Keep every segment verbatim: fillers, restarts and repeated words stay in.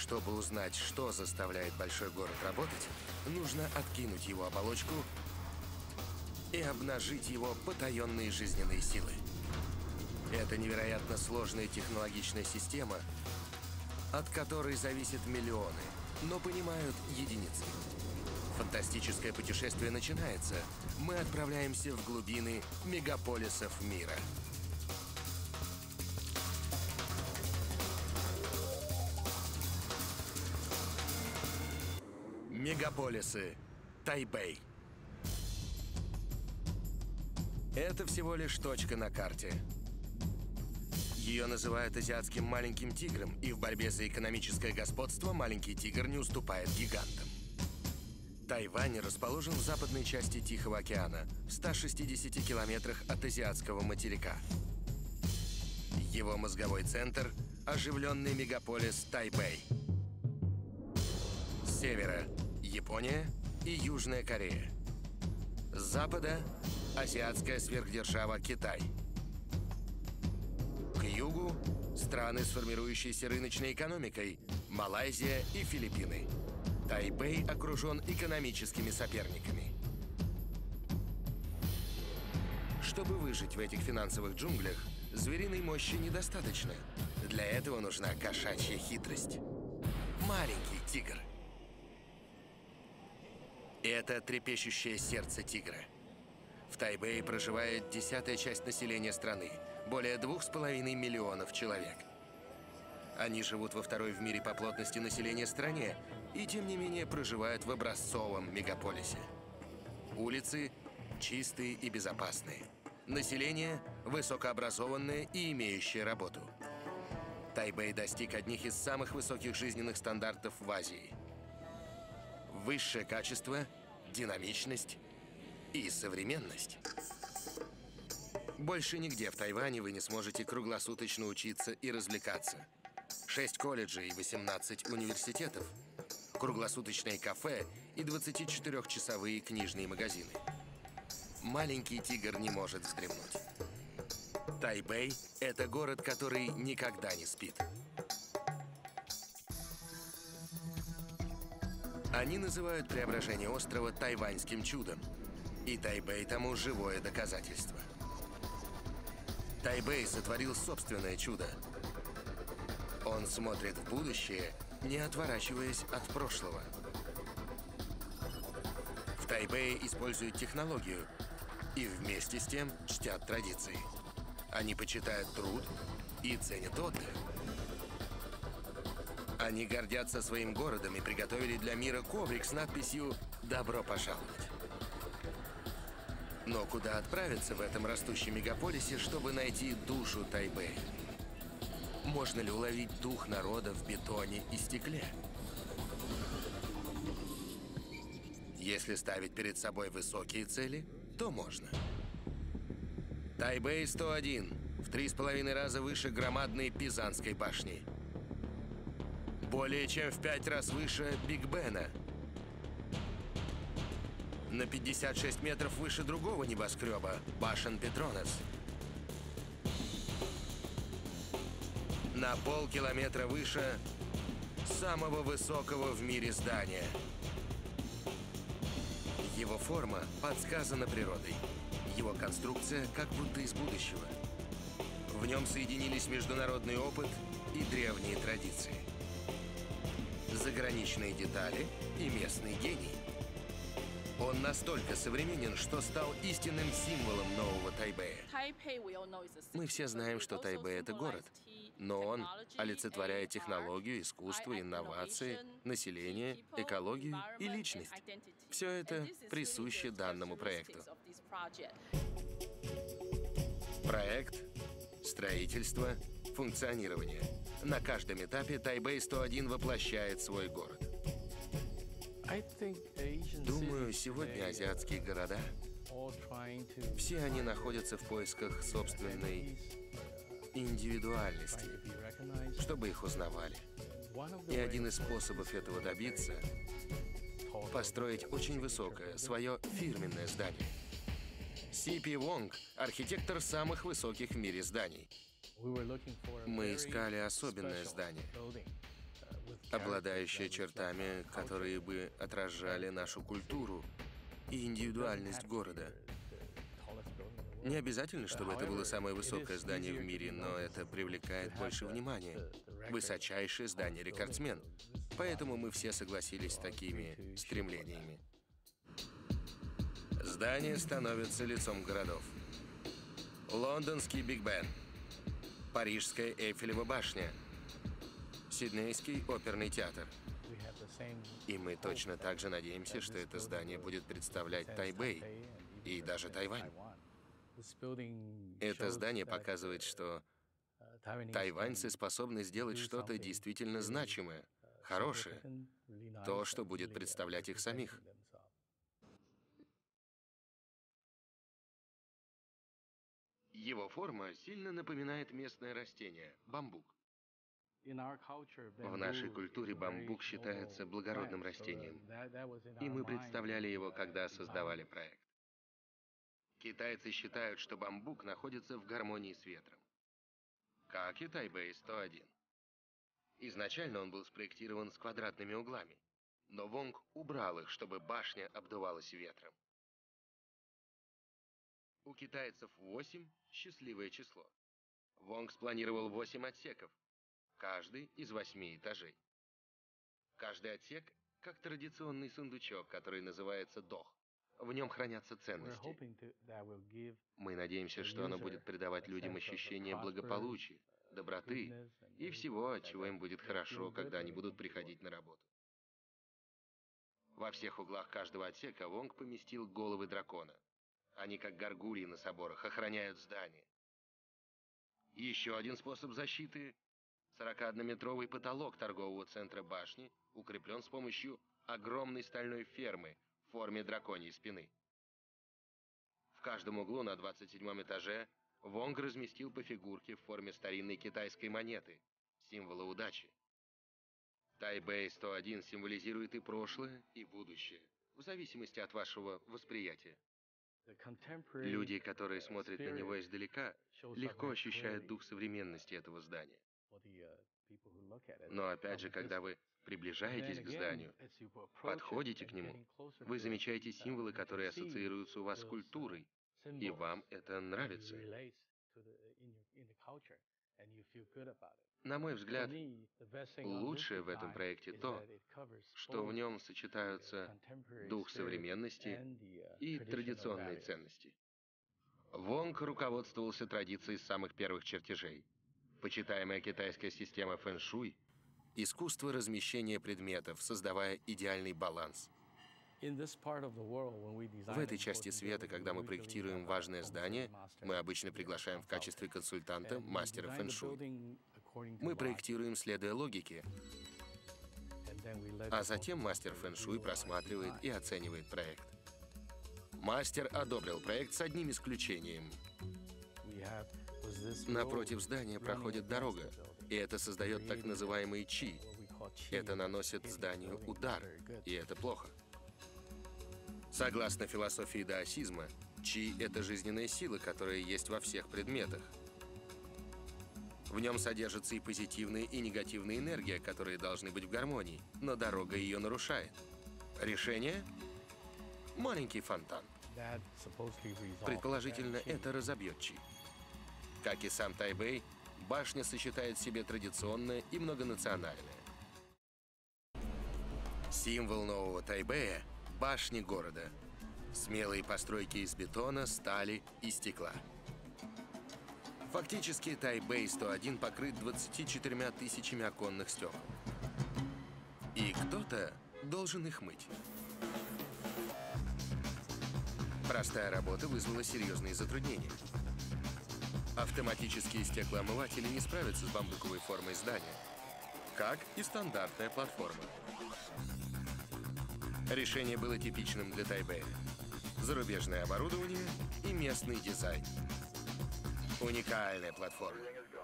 Чтобы узнать, что заставляет большой город работать, нужно откинуть его оболочку и обнажить его потаенные жизненные силы. Это невероятно сложная технологичная система, от которой зависят миллионы, но понимают единицы. Фантастическое путешествие начинается. Мы отправляемся в глубины мегаполисов мира. Мегаполисы Тайбэй. Это всего лишь точка на карте. Ее называют азиатским маленьким тигром, и в борьбе за экономическое господство маленький тигр не уступает гигантам. Тайвань расположен в западной части Тихого океана, в ста шестидесяти километрах от азиатского материка. Его мозговой центр – оживленный мегаполис Тайбэй. С севера – Япония и Южная Корея. С запада – азиатская сверхдержава Китай. К югу – страны с формирующейся рыночной экономикой – Малайзия и Филиппины. Тайбэй окружен экономическими соперниками. Чтобы выжить в этих финансовых джунглях, звериной мощи недостаточно. Для этого нужна кошачья хитрость. Маленький тигр. Это трепещущее сердце тигра. В Тайбэе проживает десятая часть населения страны, более двух с половиной миллионов человек. Они живут во второй в мире по плотности населения стране и, тем не менее, проживают в образцовом мегаполисе. Улицы чистые и безопасные. Население высокообразованное и имеющее работу. Тайбэй достиг одних из самых высоких жизненных стандартов в Азии. Высшее качество, динамичность и современность. Больше нигде в Тайване вы не сможете круглосуточно учиться и развлекаться. Шесть колледжей и восемнадцать университетов, круглосуточные кафе и двадцатичетырёхчасовые книжные магазины. Маленький тигр не может вздремнуть. Тайбэй – это город, который никогда не спит. Они называют преображение острова тайваньским чудом. И Тайбэй тому живое доказательство. Тайбэй сотворил собственное чудо. Он смотрит в будущее, не отворачиваясь от прошлого. В Тайбэе используют технологию и вместе с тем чтят традиции. Они почитают труд и ценят отдых. Они гордятся своим городом и приготовили для мира коврик с надписью «Добро пожаловать». Но куда отправиться в этом растущем мегаполисе, чтобы найти душу Тайбэя? Можно ли уловить дух народа в бетоне и стекле? Если ставить перед собой высокие цели, то можно. Тайбэй сто один, в три с половиной раза выше громадной Пизанской башни. Более чем в пять раз выше Биг Бена. На пятьдесят шесть метров выше другого небоскреба – башен Петронес. На полкилометра выше самого высокого в мире здания. Его форма подсказана природой. Его конструкция как будто из будущего. В нем соединились международный опыт и древние традиции. Заграничные детали и местный гений. Он настолько современен, что стал истинным символом нового Тайбэя. Мы все знаем, что Тайбэй — это город, но он олицетворяет технологию, искусство, инновации, население, экологию и личность. Все это присуще данному проекту. Проект, строительство, функционирование. На каждом этапе Тайбэй сто один воплощает свой город. Думаю, сегодня азиатские города, все они находятся в поисках собственной индивидуальности, чтобы их узнавали. И один из способов этого добиться — построить очень высокое, свое фирменное здание. Си Пи Вонг — архитектор самых высоких в мире зданий. Мы искали особенное здание. обладающее чертами, которые бы отражали нашу культуру и индивидуальность города. Не обязательно, чтобы это было самое высокое здание в мире, но это привлекает больше внимания. Высочайшее здание-рекордсмен. Поэтому мы все согласились с такими стремлениями. Здания становятся лицом городов. Лондонский Биг Бен, Парижская Эйфелева башня, Сиднейский оперный театр. И мы точно так же надеемся, что это здание будет представлять Тайбэй и даже Тайвань. Это здание показывает, что тайваньцы способны сделать что-то действительно значимое, хорошее, то, что будет представлять их самих. Его форма сильно напоминает местное растение – бамбук. В нашей культуре бамбук считается благородным растением, и мы представляли его, когда создавали проект. Китайцы считают, что бамбук находится в гармонии с ветром, как и Тайбэй сто один. Изначально он был спроектирован с квадратными углами, но Вонг убрал их, чтобы башня обдувалась ветром. У китайцев восемь – счастливое число. Вонг спланировал восемь отсеков, каждый из восьми этажей. Каждый отсек как традиционный сундучок, который называется дох. В нем хранятся ценности. Мы надеемся, что оно будет придавать людям ощущение благополучия, доброты и всего, от чего им будет хорошо, когда они будут приходить на работу. Во всех углах каждого отсека Вонг поместил головы дракона. Они, как горгульи на соборах, охраняют здание. Еще один способ защиты – сорокаоднометровый потолок торгового центра башни укреплен с помощью огромной стальной фермы в форме драконьей спины. В каждом углу на двадцать седьмом этаже Вонг разместил по фигурке в форме старинной китайской монеты, символа удачи. Тайбэй сто один символизирует и прошлое, и будущее, в зависимости от вашего восприятия. Люди, которые смотрят на него издалека, легко ощущают дух современности этого здания. Но опять же, когда вы приближаетесь к зданию, подходите к нему, вы замечаете символы, которые ассоциируются у вас с культурой, и вам это нравится. На мой взгляд, лучшее в этом проекте то, что в нем сочетаются дух современности и традиционные ценности. Вонг руководствовался традицией с самых первых чертежей. Почитаемая китайская система фэн-шуй – искусство размещения предметов, создавая идеальный баланс. В этой части света, когда мы проектируем важное здание, мы обычно приглашаем в качестве консультанта мастера фэн-шуй. Мы проектируем, следуя логике, а затем мастер фэн-шуй просматривает и оценивает проект. Мастер одобрил проект с одним исключением. Напротив здания проходит дорога, и это создает так называемый чи. Это наносит зданию удар, и это плохо. Согласно философии даосизма, чи — это жизненная сила, которая есть во всех предметах. В нем содержится и позитивная, и негативная энергия, которые должны быть в гармонии, но дорога ее нарушает. Решение? Маленький фонтан. Предположительно, это разобьет чи. Как и сам Тайбэй, башня сочетает в себе традиционное и многонациональное. Символ нового Тайбэя – башни города. Смелые постройки из бетона, стали и стекла. Фактически, Тайбэй сто один покрыт двадцатью четырьмя тысячами оконных стекол. И кто-то должен их мыть. Простая работа вызвала серьезные затруднения. Автоматические стеклоомыватели не справятся с бамбуковой формой здания, как и стандартная платформа. Решение было типичным для Тайбэя. Зарубежное оборудование и местный дизайн. Уникальная платформа.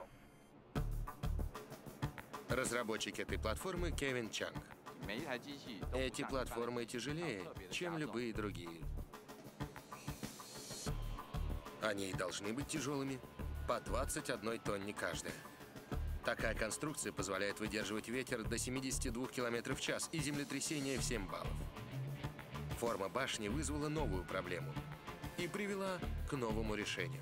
Разработчик этой платформы Кевин Чанг. Эти платформы тяжелее, чем любые другие. Они и должны быть тяжелыми, по двадцать одной тонне каждая. Такая конструкция позволяет выдерживать ветер до семидесяти двух километров в час и землетрясения в семь баллов. Форма башни вызвала новую проблему и привела к новому решению.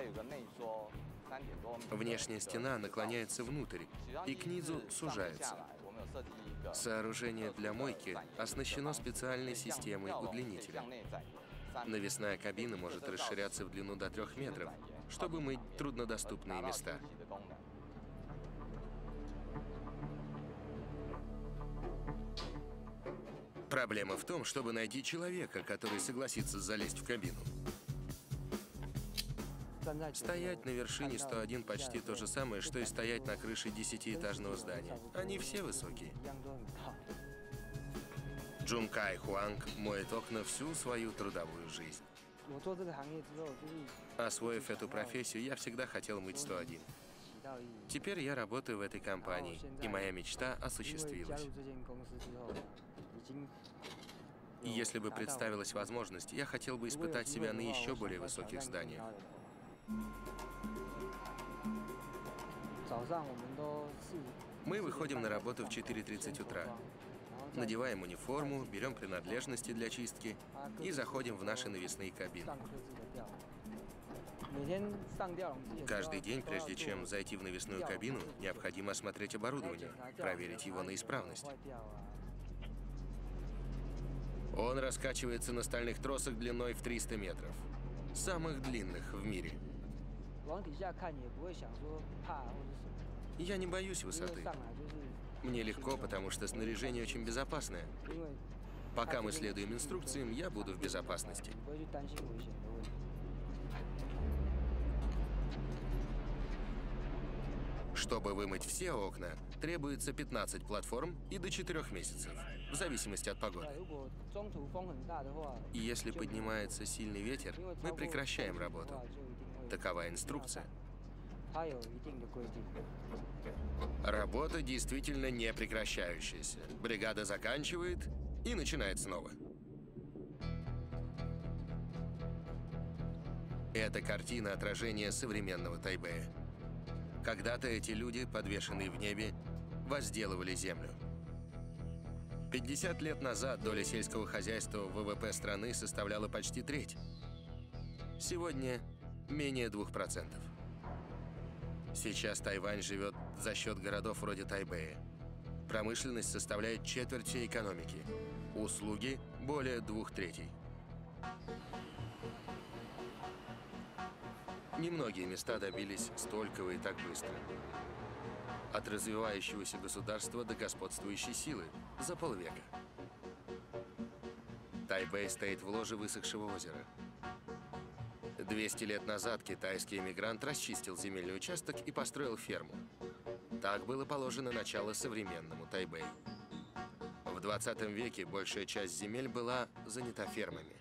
Внешняя стена наклоняется внутрь и к низу сужается. Сооружение для мойки оснащено специальной системой удлинителя. Навесная кабина может расширяться в длину до трех метров, чтобы мыть труднодоступные места. Проблема в том, чтобы найти человека, который согласится залезть в кабину. Стоять на вершине сто один почти то же самое, что и стоять на крыше десятиэтажного здания. Они все высокие. Джункай Хуанг моет окна всю свою трудовую жизнь. Освоив эту профессию, я всегда хотел мыть сто один. Теперь я работаю в этой компании, и моя мечта осуществилась. И если бы представилась возможность, я хотел бы испытать себя на еще более высоких зданиях. Мы выходим на работу в четыре тридцать утра. Надеваем униформу, берем принадлежности для чистки и заходим в наши навесные кабины. Каждый день, прежде чем зайти в навесную кабину, необходимо осмотреть оборудование, проверить его на исправность. Он раскачивается на стальных тросах длиной в триста метров. Самых длинных в мире. Я не боюсь высоты. Мне легко, потому что снаряжение очень безопасное. Пока мы следуем инструкциям, я буду в безопасности. Чтобы вымыть все окна, требуется пятнадцать платформ и до четырёх месяцев, в зависимости от погоды. И если поднимается сильный ветер, мы прекращаем работу. Такова инструкция. Работа действительно не прекращающаяся. Бригада заканчивает и начинает снова. Это картина отражения современного Тайбэя. Когда-то эти люди, подвешенные в небе, возделывали землю. пятьдесят лет назад доля сельского хозяйства в вэ вэ пэ страны составляла почти треть. Сегодня менее двух процентов. Сейчас Тайвань живет за счет городов вроде Тайбэя. Промышленность составляет четверть всей экономики. Услуги – более двух третей. Немногие места добились столького и так быстро. От развивающегося государства до господствующей силы за полвека. Тайбэй стоит в ложе высохшего озера. двести лет назад китайский эмигрант расчистил земельный участок и построил ферму. Так было положено начало современному Тайбэю. В двадцатом веке большая часть земель была занята фермами.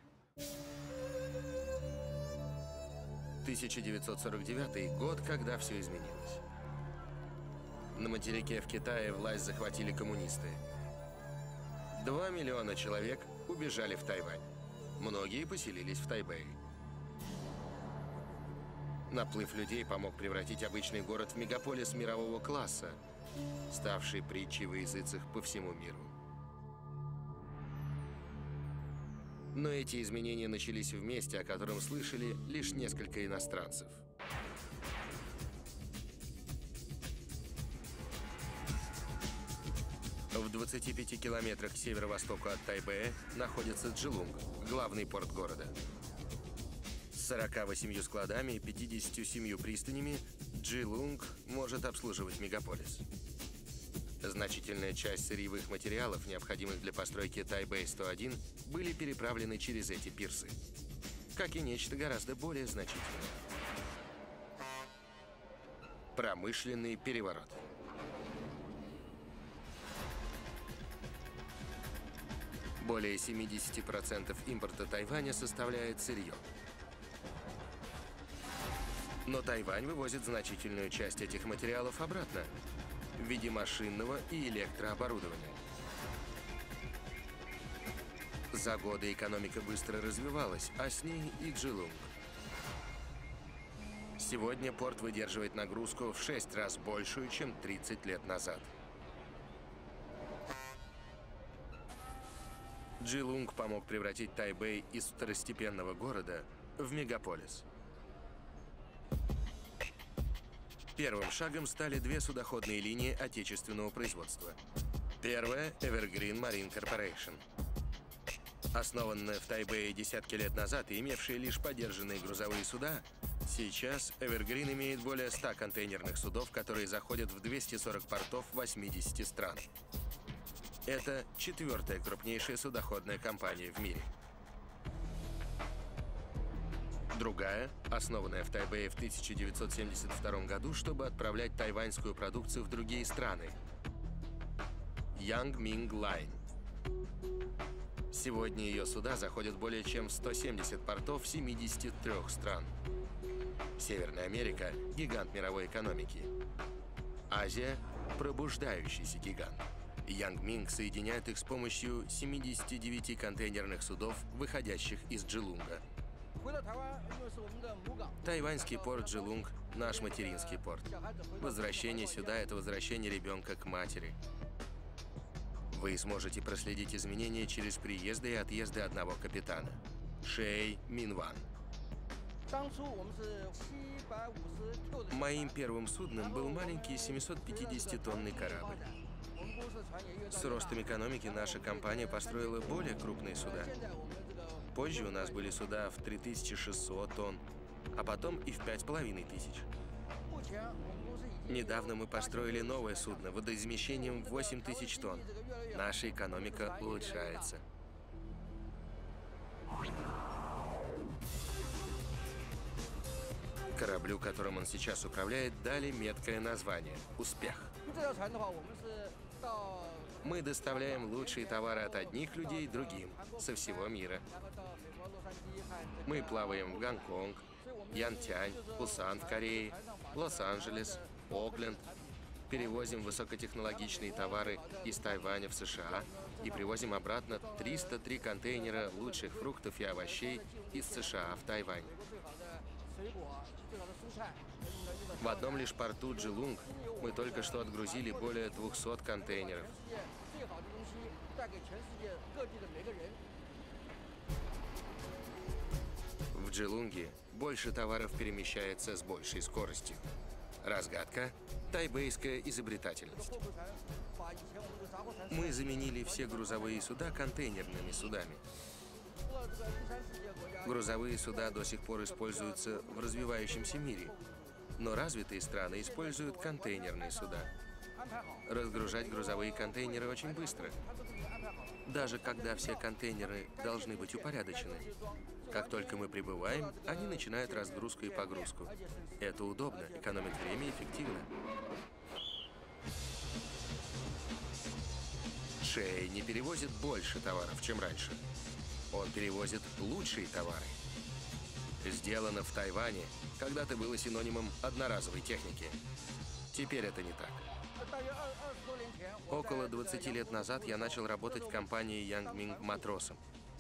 тысяча девятьсот сорок девятый год, когда все изменилось. На материке в Китае власть захватили коммунисты. Два миллиона человек убежали в Тайвань. Многие поселились в Тайбэе. Наплыв людей помог превратить обычный город в мегаполис мирового класса, ставший притчей во языцах по всему миру. Но эти изменения начались в месте, о котором слышали лишь несколько иностранцев. В двадцати пяти километрах к северо-востоку от Тайбэя находится Джилунг, главный порт города. С сорока восемью складами и пятьюдесятью семью пристанями Джилунг может обслуживать мегаполис. Значительная часть сырьевых материалов, необходимых для постройки Тайбэй сто один, были переправлены через эти пирсы, как и нечто гораздо более значительное. Промышленный переворот. Более семидесяти процентов импорта Тайваня составляет сырье. Но Тайвань вывозит значительную часть этих материалов обратно в виде машинного и электрооборудования. За годы экономика быстро развивалась, а с ней и Джилунг. Сегодня порт выдерживает нагрузку в шесть раз большую, чем тридцать лет назад. Джилунг помог превратить Тайбэй из второстепенного города в мегаполис. Первым шагом стали две судоходные линии отечественного производства. Первая – Evergreen Marine Corporation. Основанная в Тайбэе десятки лет назад и имевшая лишь подержанные грузовые суда, сейчас Evergreen имеет более ста контейнерных судов, которые заходят в двести сорок портов восьмидесяти стран. Это четвертая крупнейшая судоходная компания в мире. Другая, основанная в Тайбэе в тысяча девятьсот семьдесят втором году, чтобы отправлять тайваньскую продукцию в другие страны. Yang Ming Line. Сегодня ее суда заходят более чем в сто семьдесят портов семидесяти трёх стран. Северная Америка – гигант мировой экономики. Азия – пробуждающийся гигант. Yang Ming соединяет их с помощью семидесяти девяти контейнерных судов, выходящих из Джилунга. Тайваньский порт Джилунг – наш материнский порт. Возвращение сюда – это возвращение ребенка к матери. Вы сможете проследить изменения через приезды и отъезды одного капитана – Шэй Минван. Моим первым судном был маленький семисотпятидесятитонный корабль. С ростом экономики наша компания построила более крупные суда. Позже у нас были суда в три тысячи шестьсот тонн, а потом и в пять с половиной тысяч. Недавно мы построили новое судно водоизмещением восемь тысяч тонн. Наша экономика улучшается. Кораблю, которым он сейчас управляет, дали меткое название – «Успех». Мы доставляем лучшие товары от одних людей другим, со всего мира. Мы плаваем в Гонконг, Янтянь, Пусан в Корее, Лос-Анджелес, Окленд. Перевозим высокотехнологичные товары из Тайваня в США и привозим обратно триста три контейнера лучших фруктов и овощей из США в Тайвань. В одном лишь порту Джилунг мы только что отгрузили более двухсот контейнеров. В Джилунге больше товаров перемещается с большей скоростью. Разгадка – тайбэйская изобретательность. Мы заменили все грузовые суда контейнерными судами. Грузовые суда до сих пор используются в развивающемся мире, но развитые страны используют контейнерные суда. Разгружать грузовые контейнеры очень быстро, даже когда все контейнеры должны быть упорядочены. Как только мы прибываем, они начинают разгрузку и погрузку. Это удобно, экономит время и эффективно. Шэй не перевозит больше товаров, чем раньше. Он перевозит лучшие товары. Сделано в Тайване когда-то было синонимом одноразовой техники. Теперь это не так. Около двадцати лет назад я начал работать в компании Yang Ming матросом.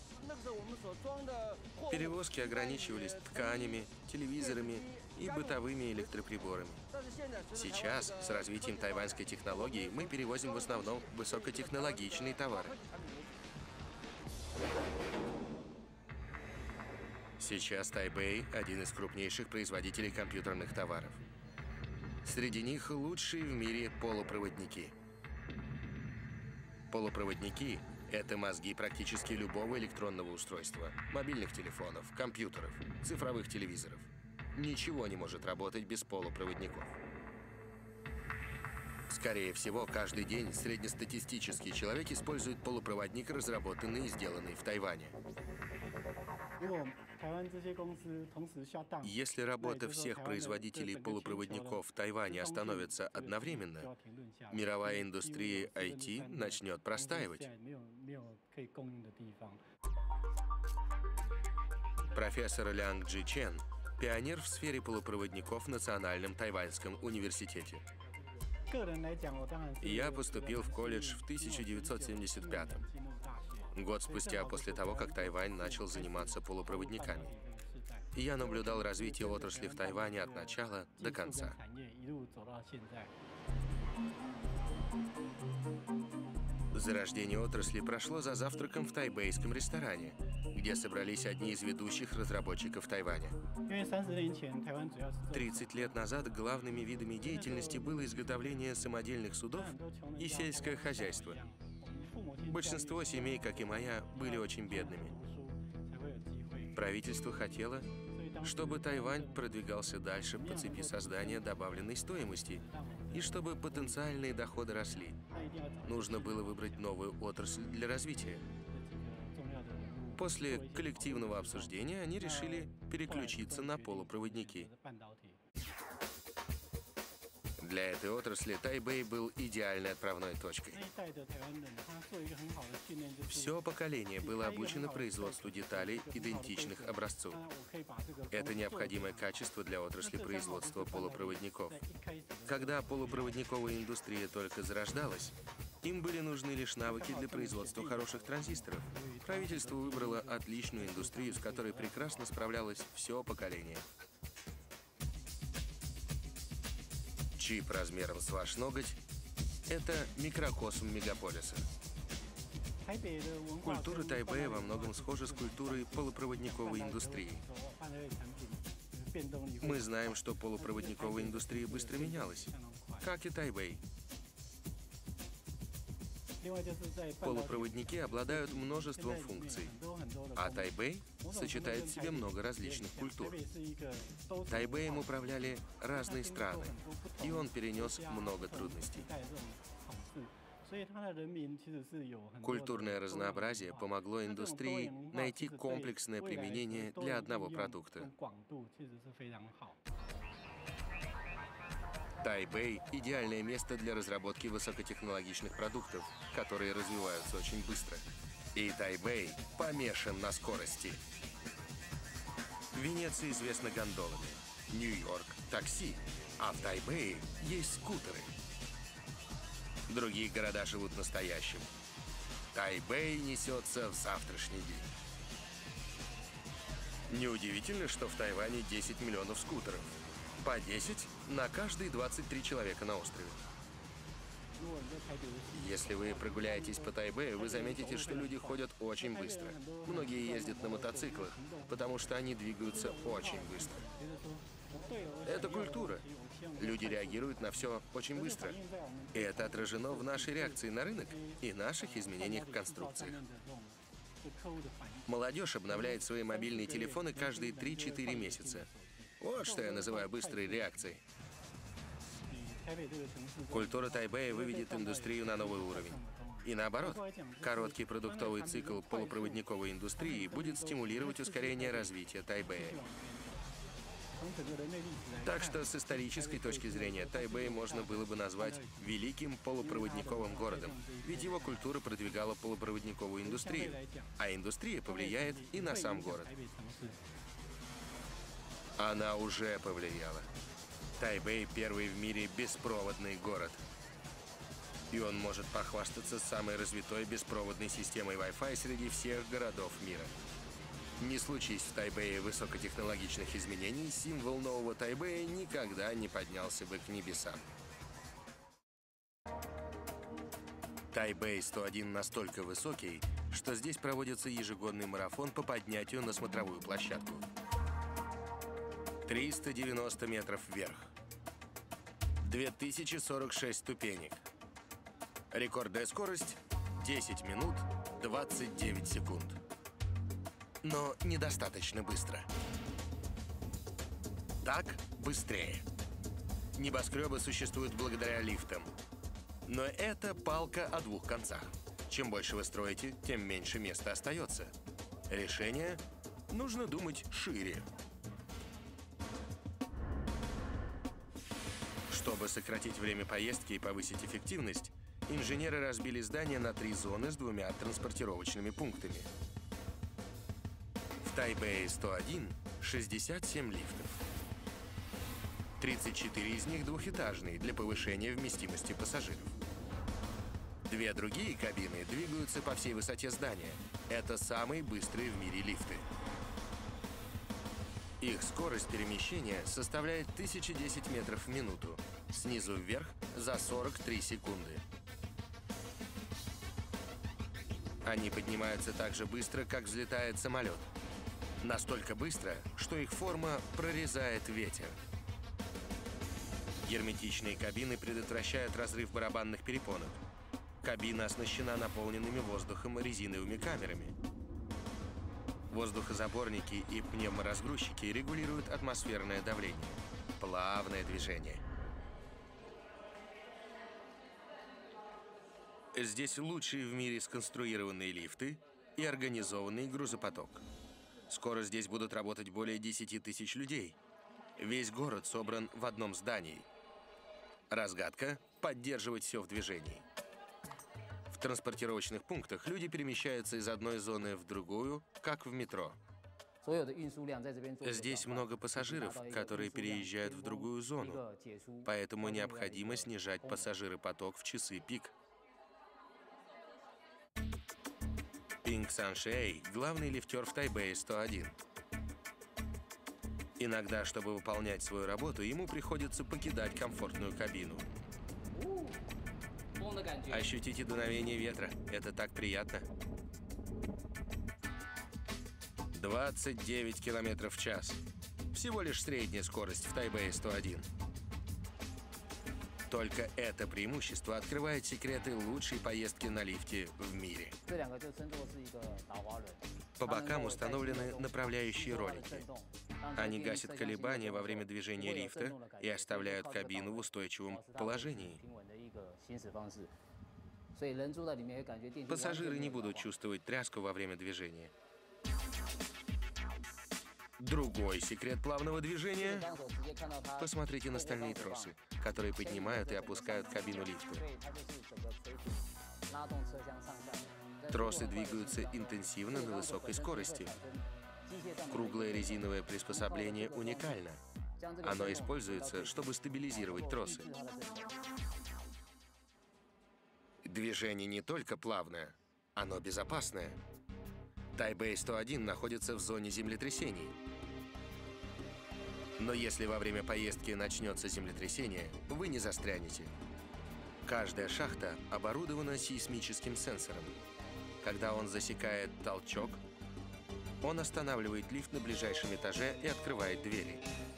Перевозки ограничивались тканями, телевизорами и бытовыми электроприборами. Сейчас, с развитием тайваньской технологии, мы перевозим в основном высокотехнологичные товары. Сейчас Тайбэй – один из крупнейших производителей компьютерных товаров. Среди них лучшие в мире полупроводники. Полупроводники – это мозги практически любого электронного устройства, мобильных телефонов, компьютеров, цифровых телевизоров. Ничего не может работать без полупроводников. Скорее всего, каждый день среднестатистический человек использует полупроводник, разработанный и сделанный в Тайване. Если работа всех производителей полупроводников в Тайване остановится одновременно, мировая индустрия ай ти начнет простаивать. Профессор Лянг Джи Чен – пионер в сфере полупроводников в Национальном тайваньском университете. Я поступил в колледж в тысяча девятьсот семьдесят пятом. Год спустя после того, как Тайвань начал заниматься полупроводниками. Я наблюдал развитие отрасли в Тайване от начала до конца. Зарождение отрасли прошло за завтраком в тайбэйском ресторане, где собрались одни из ведущих разработчиков Тайваня. тридцать лет назад главными видами деятельности было изготовление самодельных судов и сельское хозяйство. Большинство семей, как и моя, были очень бедными. Правительство хотело, чтобы Тайвань продвигался дальше по цепи создания добавленной стоимости и чтобы потенциальные доходы росли. Нужно было выбрать новую отрасль для развития. После коллективного обсуждения они решили переключиться на полупроводники. Для этой отрасли Тайбэй был идеальной отправной точкой. Все поколение было обучено производству деталей идентичных образцу. Это необходимое качество для отрасли производства полупроводников. Когда полупроводниковая индустрия только зарождалась, им были нужны лишь навыки для производства хороших транзисторов. Правительство выбрало отличную индустрию, с которой прекрасно справлялось все поколение. Чип размером с ваш ноготь – это микрокосм мегаполиса. Культура Тайбэя во многом схожа с культурой полупроводниковой индустрии. Мы знаем, что полупроводниковая индустрия быстро менялась, как и Тайбэй. Полупроводники обладают множеством функций, а Тайбэй сочетает в себе много различных культур. Тайбэем управляли разные страны, и он перенес много трудностей. Культурное разнообразие помогло индустрии найти комплексное применение для одного продукта. Тайбэй – идеальное место для разработки высокотехнологичных продуктов, которые развиваются очень быстро. И Тайбэй помешан на скорости. Венеция известна гондолами, Нью-Йорк – такси, а в Тайбэе есть скутеры. Другие города живут настоящим. Тайбэй несется в завтрашний день. Неудивительно, что в Тайване десять миллионов скутеров. По десять на каждые двадцать три человека на острове. Если вы прогуляетесь по Тайбэю, вы заметите, что люди ходят очень быстро. Многие ездят на мотоциклах, потому что они двигаются очень быстро. Это культура. Люди реагируют на все очень быстро. И это отражено в нашей реакции на рынок и наших изменениях в конструкциях. Молодежь обновляет свои мобильные телефоны каждые три-четыре месяца. Вот что я называю быстрой реакцией. Культура Тайбэя выведет индустрию на новый уровень. И наоборот, короткий продуктовый цикл полупроводниковой индустрии будет стимулировать ускорение развития Тайбэя. Так что с исторической точки зрения Тайбэй можно было бы назвать великим полупроводниковым городом, ведь его культура продвигала полупроводниковую индустрию, а индустрия повлияет и на сам город. Она уже повлияла. Тайбэй — первый в мире беспроводный город. И он может похвастаться самой развитой беспроводной системой Wi-Fi среди всех городов мира. Не случись в Тайбэе высокотехнологичных изменений, символ нового Тайбэя никогда не поднялся бы к небесам. Тайбэй сто один настолько высокий, что здесь проводится ежегодный марафон по поднятию на смотровую площадку. триста девяносто метров вверх. две тысячи сорок шесть ступенек. Рекордная скорость — десять минут двадцать девять секунд. Но недостаточно быстро. Так быстрее. Небоскребы существуют благодаря лифтам. Но это палка о двух концах. Чем больше вы строите, тем меньше места остается. Решение — нужно думать шире. Чтобы сократить время поездки и повысить эффективность, инженеры разбили здание на три зоны с двумя транспортировочными пунктами. В Тайбэе сто один шестьдесят семь лифтов. тридцать четыре из них двухэтажные для повышения вместимости пассажиров. Две другие кабины двигаются по всей высоте здания. Это самые быстрые в мире лифты. Их скорость перемещения составляет тысяча десять метров в минуту, снизу вверх за сорок три секунды. Они поднимаются так же быстро, как взлетает самолет. Настолько быстро, что их форма прорезает ветер. Герметичные кабины предотвращают разрыв барабанных перепонок. Кабина оснащена наполненными воздухом резиновыми камерами. Воздухозаборники и пневморазгрузчики регулируют атмосферное давление. Плавное движение. Здесь лучшие в мире сконструированные лифты и организованный грузопоток. Скоро здесь будут работать более десяти тысяч людей. Весь город собран в одном здании. Разгадка – поддерживать все в движении. В транспортировочных пунктах люди перемещаются из одной зоны в другую, как в метро. Здесь много пассажиров, которые переезжают в другую зону, поэтому необходимо снижать пассажиропоток в часы пик. Пинг Саншей – главный лифтер в Тайбэе сто один. Иногда, чтобы выполнять свою работу, ему приходится покидать комфортную кабину. Ощутите дуновение ветра. Это так приятно. двадцать девять километров в час. Всего лишь средняя скорость в Тайбэе сто один. Только это преимущество открывает секреты лучшей поездки на лифте в мире. По бокам установлены направляющие ролики. Они гасят колебания во время движения лифта и оставляют кабину в устойчивом положении. Пассажиры не будут чувствовать тряску во время движения. Другой секрет плавного движения – посмотрите на стальные тросы, которые поднимают и опускают кабину лифта. Тросы двигаются интенсивно на высокой скорости. Круглое резиновое приспособление уникально. Оно используется, чтобы стабилизировать тросы. Движение не только плавное, оно безопасное. Тайбэй сто один находится в зоне землетрясений. Но если во время поездки начнется землетрясение, вы не застрянете. Каждая шахта оборудована сейсмическим сенсором. Когда он засекает толчок, он останавливает лифт на ближайшем этаже и открывает двери.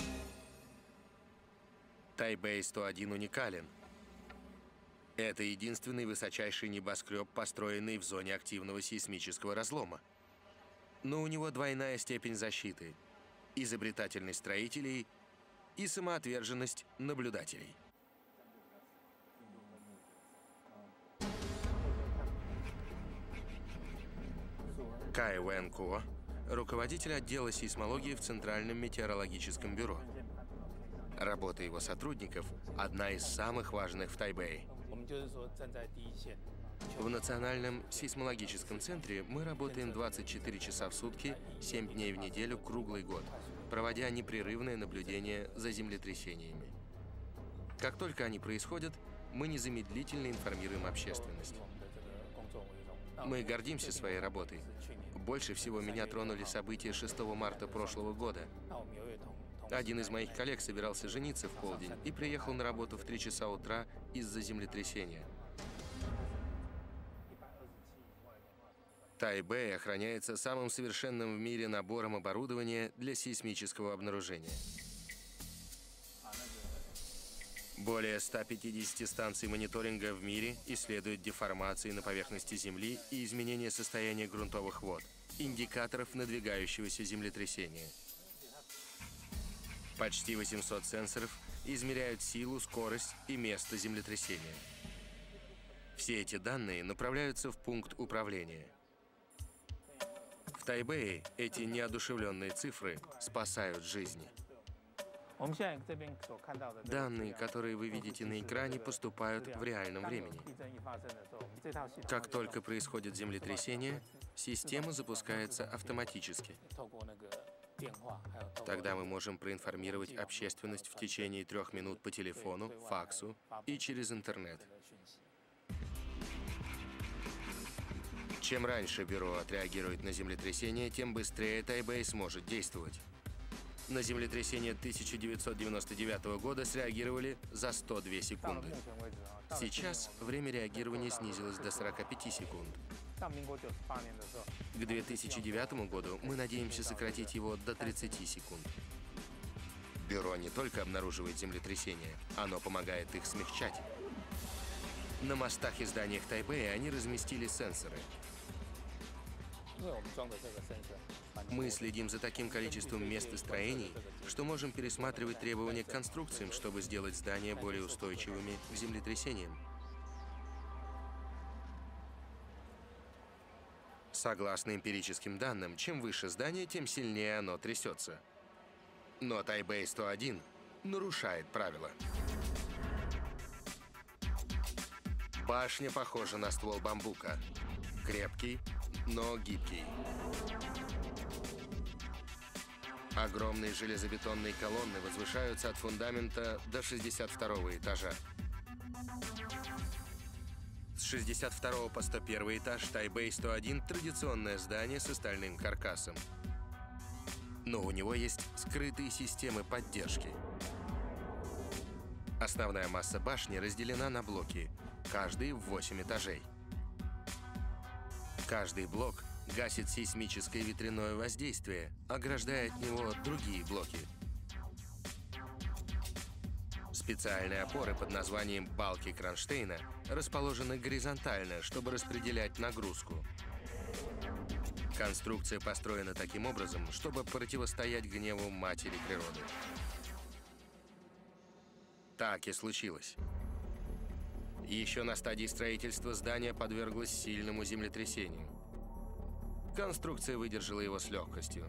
Тайбэй сто один уникален. Это единственный высочайший небоскреб, построенный в зоне активного сейсмического разлома. Но у него двойная степень защиты – изобретательность строителей и самоотверженность наблюдателей. Кай Вэн Ко – руководитель отдела сейсмологии в Центральном метеорологическом бюро. Работа его сотрудников – одна из самых важных в Тайбэе. В Национальном сейсмологическом центре мы работаем двадцать четыре часа в сутки, семь дней в неделю, круглый год, проводя непрерывное наблюдение за землетрясениями. Как только они происходят, мы незамедлительно информируем общественность. Мы гордимся своей работой. Больше всего меня тронули события шестого марта прошлого года. Один из моих коллег собирался жениться в полдень и приехал на работу в три часа утра из-за землетрясения. Тайбэй охраняется самым совершенным в мире набором оборудования для сейсмического обнаружения. Более ста пятидесяти станций мониторинга в мире исследуют деформации на поверхности Земли и изменения состояния грунтовых вод, индикаторов надвигающегося землетрясения. Почти восемьсот сенсоров измеряют силу, скорость и место землетрясения. Все эти данные направляются в пункт управления. В Тайбэе эти неодушевленные цифры спасают жизни. Данные, которые вы видите на экране, поступают в реальном времени. Как только происходит землетрясение, система запускается автоматически. Тогда мы можем проинформировать общественность в течение трех минут по телефону, факсу и через интернет. Чем раньше бюро отреагирует на землетрясение, тем быстрее Тайбэй сможет действовать. На землетрясение тысяча девятьсот девяносто девятого года среагировали за сто две секунды. Сейчас время реагирования снизилось до сорока пяти секунд. К две тысячи девятому году мы надеемся сократить его до тридцати секунд. Бюро не только обнаруживает землетрясения, оно помогает их смягчать. На мостах и зданиях Тайбэя они разместили сенсоры. Мы следим за таким количеством мест и строений, что можем пересматривать требования к конструкциям, чтобы сделать здания более устойчивыми к землетрясениям. Согласно эмпирическим данным, чем выше здание, тем сильнее оно трясется. Но Тайбэй сто один нарушает правила. Башня похожа на ствол бамбука. Крепкий, но гибкий. Огромные железобетонные колонны возвышаются от фундамента до шестьдесят второго этажа. С шестьдесят второго по сто первый этаж Тайбэй сто один – традиционное здание с стальным каркасом. Но у него есть скрытые системы поддержки. Основная масса башни разделена на блоки, каждый в восемь этажей. Каждый блок гасит сейсмическое ветряное воздействие, ограждая от него другие блоки. Специальные опоры под названием балки кронштейна расположены горизонтально, чтобы распределять нагрузку. Конструкция построена таким образом, чтобы противостоять гневу матери природы. Так и случилось. Еще на стадии строительства здание подверглось сильному землетрясению. Конструкция выдержала его с легкостью.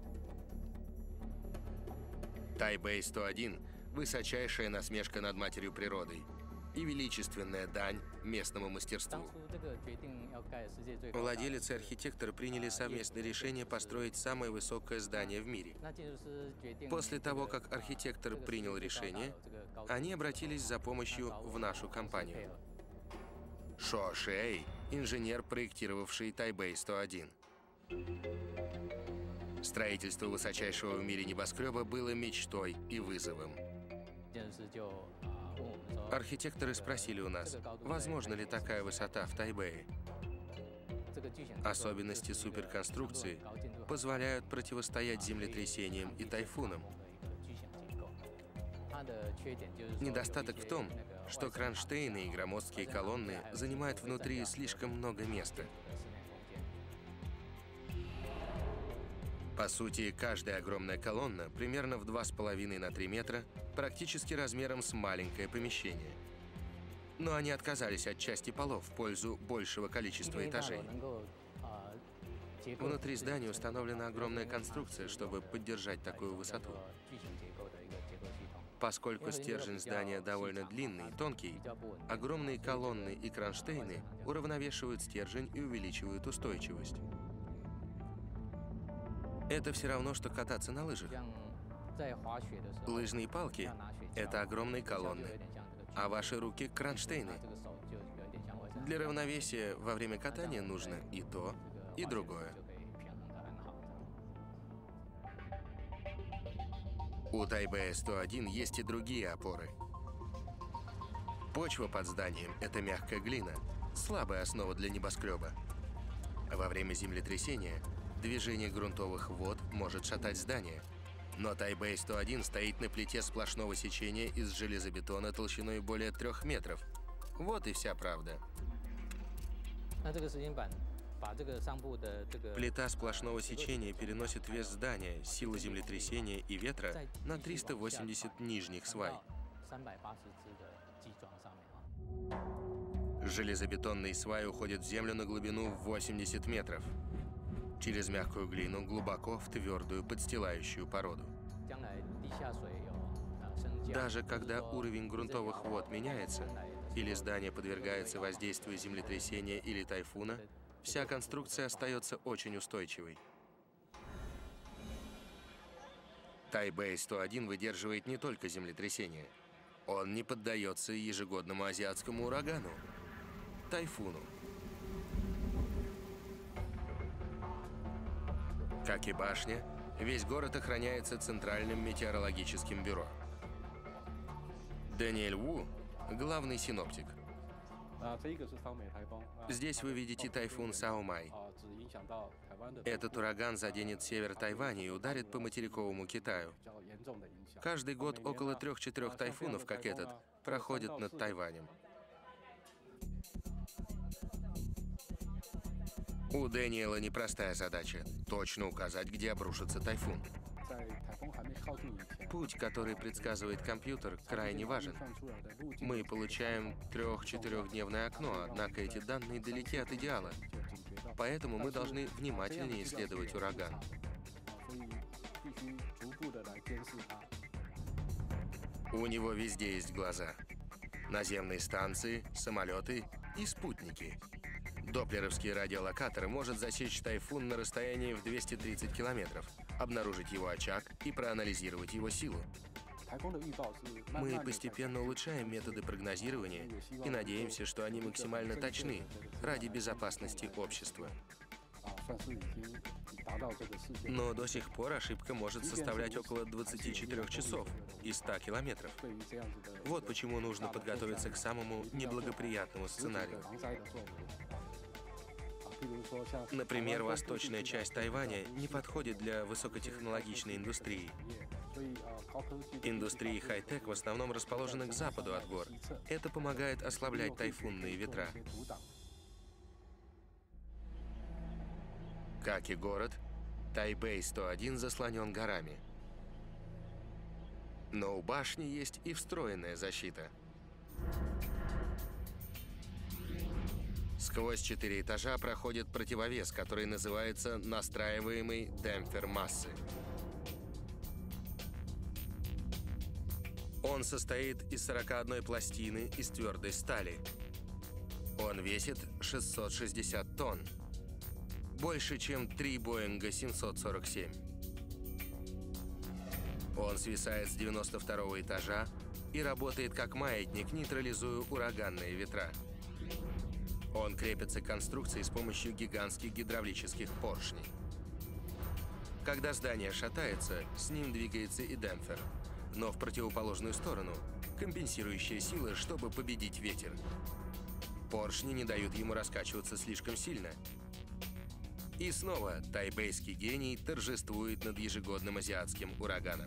Тайбэй сто один – высочайшая насмешка над матерью природой и величественная дань местному мастерству. Владелец и архитектор приняли совместное решение построить самое высокое здание в мире. После того, как архитектор принял решение, они обратились за помощью в нашу компанию. Шо Шиэй – инженер, проектировавший Тайбэй сто один. Строительство высочайшего в мире небоскреба было мечтой и вызовом. Архитекторы спросили у нас, возможно ли такая высота в Тайбэе. Особенности суперконструкции позволяют противостоять землетрясениям и тайфунам. Недостаток в том, что кронштейны и громоздкие колонны занимают внутри слишком много места. По сути, каждая огромная колонна, примерно в два с половиной на три метра, практически размером с маленькое помещение. Но они отказались от части полов в пользу большего количества этажей. Внутри здания установлена огромная конструкция, чтобы поддержать такую высоту. Поскольку стержень здания довольно длинный и тонкий, огромные колонны и кронштейны уравновешивают стержень и увеличивают устойчивость. Это все равно, что кататься на лыжах. Лыжные палки – это огромные колонны, а ваши руки – кронштейны. Для равновесия во время катания нужно и то, и другое. У Тайбэя сто один есть и другие опоры. Почва под зданием – это мягкая глина, слабая основа для небоскреба. Во время землетрясения движение грунтовых вод может шатать здание. Но Тайбэй сто один стоит на плите сплошного сечения из железобетона толщиной более трех метров. Вот и вся правда. Плита сплошного сечения переносит вес здания, силу землетрясения и ветра на триста восемьдесят нижних свай. Железобетонные сваи уходят в землю на глубину в восемьдесят метров. Через мягкую глину глубоко в твердую подстилающую породу. Даже когда уровень грунтовых вод меняется, или здание подвергается воздействию землетрясения или тайфуна, вся конструкция остается очень устойчивой. Тайбэй сто один выдерживает не только землетрясения. Он не поддается ежегодному азиатскому урагану – тайфуну. Как и башня, Весь город охраняется Центральным метеорологическим бюро. Дэниэль Ву – главный синоптик. Здесь вы видите тайфун Саомай. Этот ураган заденет север Тайваня и ударит по материковому Китаю. Каждый год около трех-четырех тайфунов, как этот, проходят над Тайванем. У Дэниела непростая задача – точно указать, где обрушится тайфун. Путь, который предсказывает компьютер, крайне важен. Мы получаем трех-четырехдневное окно, однако эти данные далеки от идеала. Поэтому мы должны внимательнее исследовать ураган. У него везде есть глаза. Наземные станции, самолеты и спутники. Доплеровский радиолокатор может засечь тайфун на расстоянии в двести тридцать километров, обнаружить его очаг и проанализировать его силу. Мы постепенно улучшаем методы прогнозирования и надеемся, что они максимально точны ради безопасности общества. Но до сих пор ошибка может составлять около двадцати четырёх часов и ста километров. Вот почему нужно подготовиться к самому неблагоприятному сценарию. Например, восточная часть Тайваня не подходит для высокотехнологичной индустрии. Индустрии хай-тек в основном расположены к западу от гор. Это помогает ослаблять тайфунные ветра. Как и город, Тайбэй сто один заслонен горами. Но у башни есть и встроенная защита. Сквозь четыре этажа проходит противовес, который называется настраиваемый демпфер массы. Он состоит из сорока одной пластины из твердой стали. Он весит шестьсот шестьдесят тонн. Больше, чем три Боинга семьсот сорок семь. Он свисает с девяносто второго этажа и работает как маятник, нейтрализуя ураганные ветра. Он крепится к конструкции с помощью гигантских гидравлических поршней. Когда здание шатается, с ним двигается и демпфер, но в противоположную сторону, компенсирующая сила, чтобы победить ветер. Поршни не дают ему раскачиваться слишком сильно. И снова тайбэйский гений торжествует над ежегодным азиатским ураганом.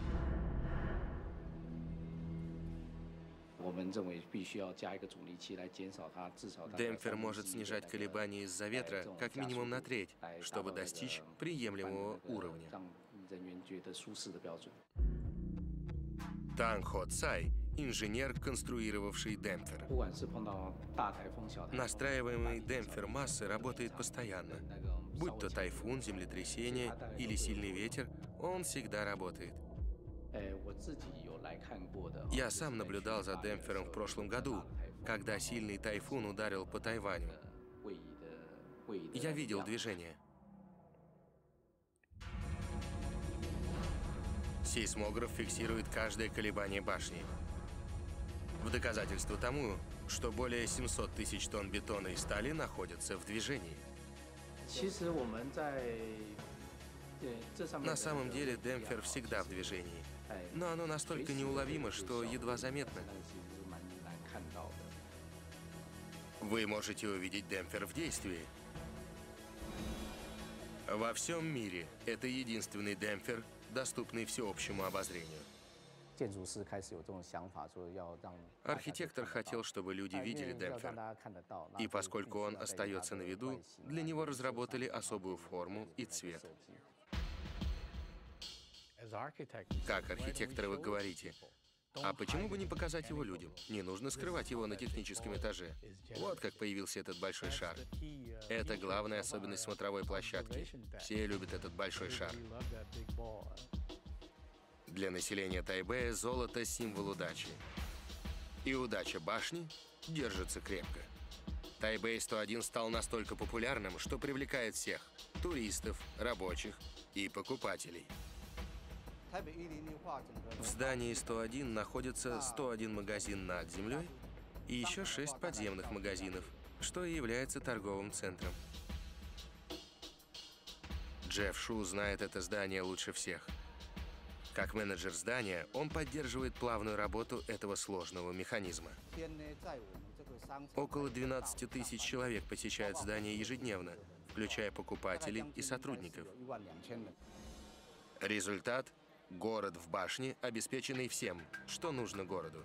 Демпфер может снижать колебания из-за ветра как минимум на треть, чтобы достичь приемлемого уровня. Танг Хо Цай – инженер, конструировавший демпфер. Настраиваемый демпфер массы работает постоянно. Будь то тайфун, землетрясение или сильный ветер, он всегда работает. Я сам наблюдал за демпфером в прошлом году, когда сильный тайфун ударил по Тайваню. Я видел движение. Сейсмограф фиксирует каждое колебание башни. В доказательство тому, что более семисот тысяч тонн бетона и стали находятся в движении. На самом деле демпфер всегда в движении, но оно настолько неуловимо, что едва заметно. Вы можете увидеть демпфер в действии. Во всем мире это единственный демпфер, доступный всеобщему обозрению. Архитектор хотел, чтобы люди видели демпфер, и поскольку он остается на виду, для него разработали особую форму и цвет. Как архитекторы вы говорите, а почему бы не показать его людям? Не нужно скрывать его на техническом этаже. Вот как появился этот большой шар. Это главная особенность смотровой площадки. Все любят этот большой шар. Для населения Тайбэя золото – символ удачи. И удача башни держится крепко. Тайбэй сто один стал настолько популярным, что привлекает всех – туристов, рабочих и покупателей. В здании сто один находится сто один магазин над землей и еще шесть подземных магазинов, что и является торговым центром. Джефф Шу знает это здание лучше всех. Как менеджер здания, он поддерживает плавную работу этого сложного механизма. Около двенадцати тысяч человек посещают здание ежедневно, включая покупателей и сотрудников. Результат – город в башне, обеспеченный всем, что нужно городу.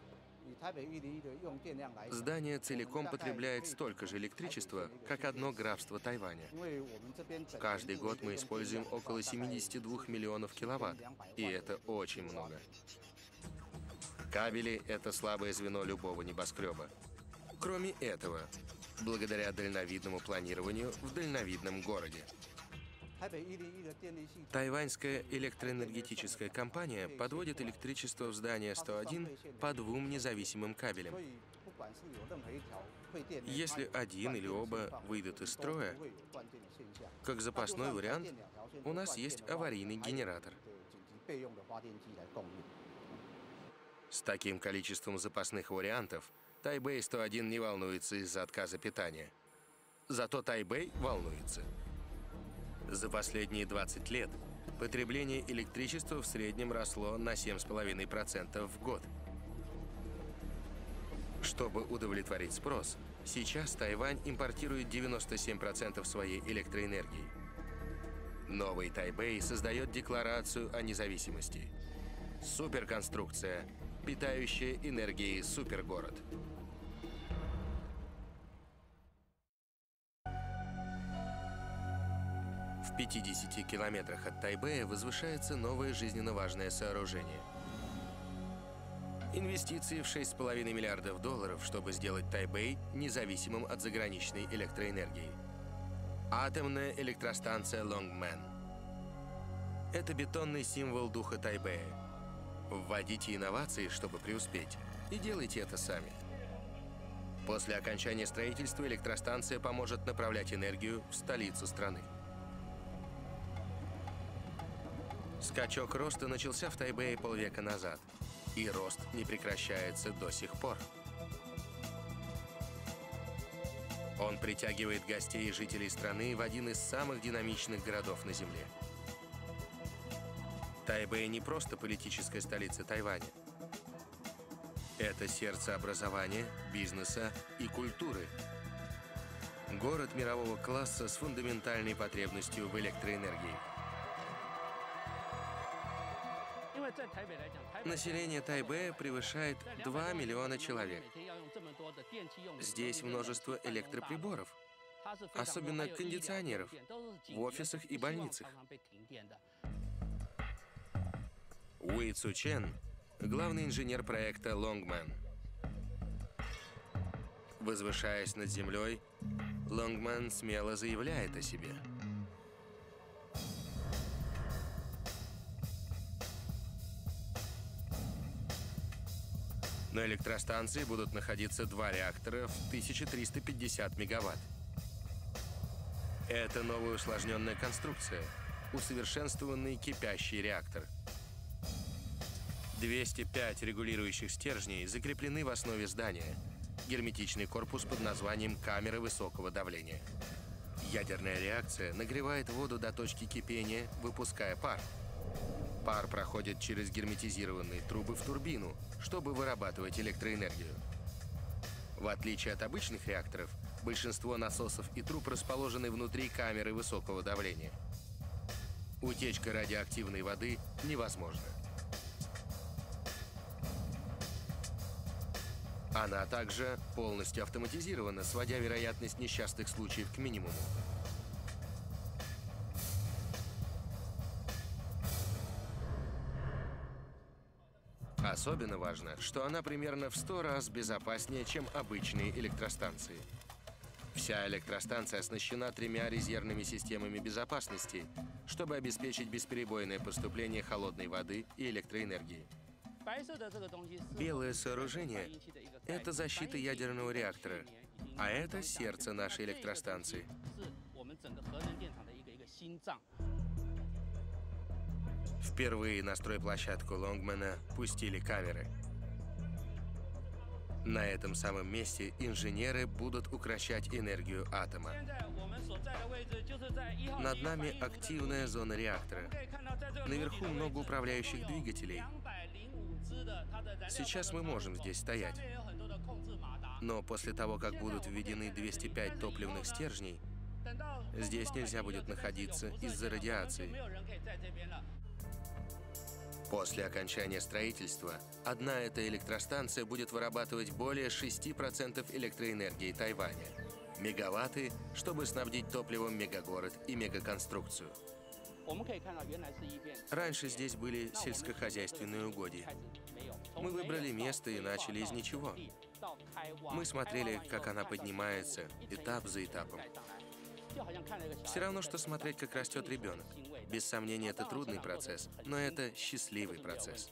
Здание целиком потребляет столько же электричества, как одно графство Тайваня. Каждый год мы используем около семидесяти двух миллионов киловатт, и это очень много. Кабели – это слабое звено любого небоскреба. Кроме этого, благодаря дальновидному планированию в дальновидном городе. Тайваньская электроэнергетическая компания подводит электричество в здание сто один по двум независимым кабелям. Если один или оба выйдут из строя, как запасной вариант, у нас есть аварийный генератор. С таким количеством запасных вариантов Тайбэй сто один не волнуется из-за отказа питания. Зато Тайбэй волнуется. За последние двадцать лет потребление электричества в среднем росло на семь целых пять десятых процента в год. Чтобы удовлетворить спрос, сейчас Тайвань импортирует девяносто семь процентов своей электроэнергии. Новый Тайбэй создает декларацию о независимости. Суперконструкция, питающая энергией супергород. В пятидесяти километрах от Тайбэя возвышается новое жизненно важное сооружение. Инвестиции в шесть целых пять десятых миллиардов долларов, чтобы сделать Тайбэй независимым от заграничной электроэнергии. Атомная электростанция Лонгмен. Это бетонный символ духа Тайбэя. Вводите инновации, чтобы преуспеть, и делайте это сами. После окончания строительства электростанция поможет направлять энергию в столицу страны. Скачок роста начался в Тайбэе полвека назад, и рост не прекращается до сих пор. Он притягивает гостей и жителей страны в один из самых динамичных городов на Земле. Тайбэй не просто политическая столица Тайваня. Это сердце образования, бизнеса и культуры. Город мирового класса с фундаментальной потребностью в электроэнергии. Население Тайбэя превышает два миллиона человек. Здесь множество электроприборов, особенно кондиционеров, в офисах и больницах. Уи Цу Чен – главный инженер проекта Лонгмен. Возвышаясь над землей, Лонгмен смело заявляет о себе. На электростанции будут находиться два реактора в тысячу триста пятьдесят мегаватт. Это новая усложненная конструкция, усовершенствованный кипящий реактор. двести пять регулирующих стержней закреплены в основе здания. Герметичный корпус под названием камеры высокого давления. Ядерная реакция нагревает воду до точки кипения, выпуская пар. Пар проходит через герметизированные трубы в турбину, чтобы вырабатывать электроэнергию. В отличие от обычных реакторов, большинство насосов и труб расположены внутри камеры высокого давления. Утечка радиоактивной воды невозможна. Она также полностью автоматизирована, сводя вероятность несчастных случаев к минимуму. Особенно важно, что она примерно в сто раз безопаснее, чем обычные электростанции. Вся электростанция оснащена тремя резервными системами безопасности, чтобы обеспечить бесперебойное поступление холодной воды и электроэнергии. Белое сооружение – это защита ядерного реактора, а это сердце нашей электростанции. Впервые на стройплощадку Лонгмена пустили камеры. На этом самом месте инженеры будут укрощать энергию атома. Над нами активная зона реактора. Наверху много управляющих двигателей. Сейчас мы можем здесь стоять. Но после того, как будут введены двести пять топливных стержней, здесь нельзя будет находиться из-за радиации. После окончания строительства одна эта электростанция будет вырабатывать более шести процентов электроэнергии Тайваня. Мегаватты, чтобы снабдить топливом мегагород и мегаконструкцию. Раньше здесь были сельскохозяйственные угодья. Мы выбрали место и начали из ничего. Мы смотрели, как она поднимается, этап за этапом. Все равно, что смотреть, как растет ребенок. Без сомнения, это трудный процесс, но это счастливый процесс.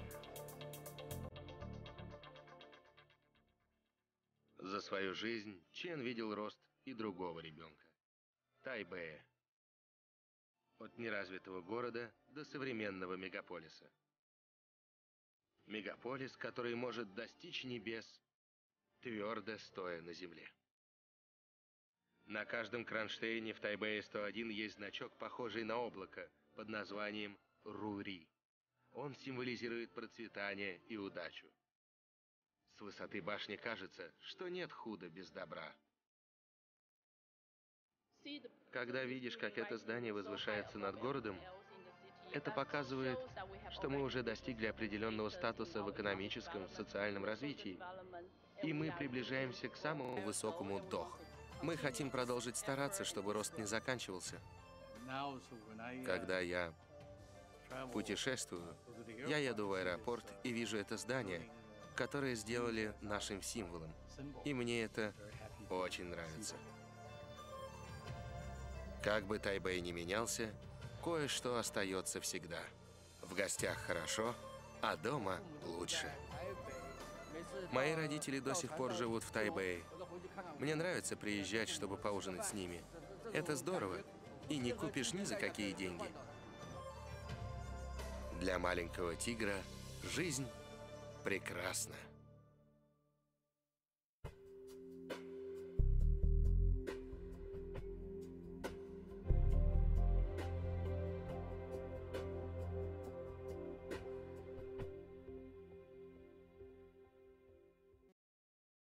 За свою жизнь Чен видел рост и другого ребенка – Тайбэя. От неразвитого города до современного мегаполиса. Мегаполис, который может достичь небес, твердо стоя на земле. На каждом кронштейне в Тайбэе сто один есть значок, похожий на облако, под названием Рури. Он символизирует процветание и удачу. С высоты башни кажется, что нет худа без добра. Когда видишь, как это здание возвышается над городом, это показывает, что мы уже достигли определенного статуса в экономическом, социальном развитии, и мы приближаемся к самому высокому доху. Мы хотим продолжить стараться, чтобы рост не заканчивался. Когда я путешествую, я еду в аэропорт и вижу это здание, которое сделали нашим символом. И мне это очень нравится. Как бы Тайбэй ни менялся, кое-что остается всегда. В гостях хорошо, а дома лучше. Мои родители до сих пор живут в Тайбэе. Мне нравится приезжать, чтобы поужинать с ними. Это здорово, и не купишь ни за какие деньги. Для маленького тигра жизнь прекрасна.